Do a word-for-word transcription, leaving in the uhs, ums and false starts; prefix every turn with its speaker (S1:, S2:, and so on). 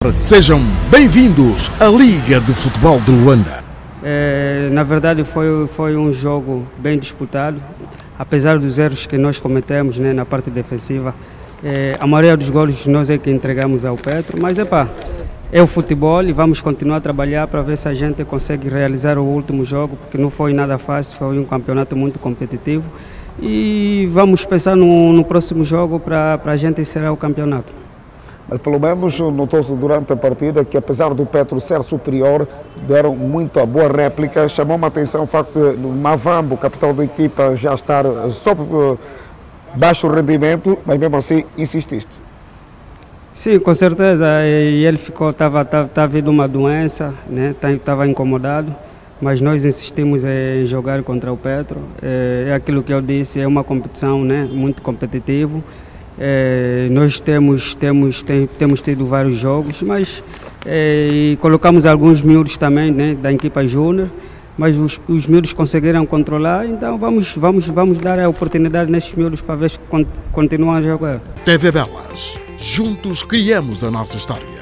S1: Sejam bem-vindos à Liga de Futebol de Luanda.
S2: É, na verdade foi, foi um jogo bem disputado, apesar dos erros que nós cometemos, né, na parte defensiva. É, a maioria dos golos nós é que entregamos ao Petro, mas epá, é o futebol e vamos continuar a trabalhar para ver se a gente consegue realizar o último jogo, porque não foi nada fácil, foi um campeonato muito competitivo e vamos pensar no, no próximo jogo para a gente encerrar o campeonato.
S3: Mas pelo menos notou-se durante a partida que, apesar do Petro ser superior, deram muita boa réplica. Chamou-me a atenção o facto de Mavambo, capitão da equipa, já estar sob baixo rendimento, mas mesmo assim insististe.
S2: Sim, com certeza. E ele ficou, estava estava vindo uma doença, né? Estava incomodado, mas nós insistimos em jogar contra o Petro. É aquilo que eu disse, é uma competição, né, muito competitiva. É, nós temos, temos, tem, temos tido vários jogos, mas é, e colocamos alguns miúdos também, né, da equipa júnior, mas os, os miúdos conseguiram controlar, então vamos, vamos, vamos dar a oportunidade nesses miúdos para ver se continuam a jogar.
S1: T V Belas, juntos criamos a nossa história.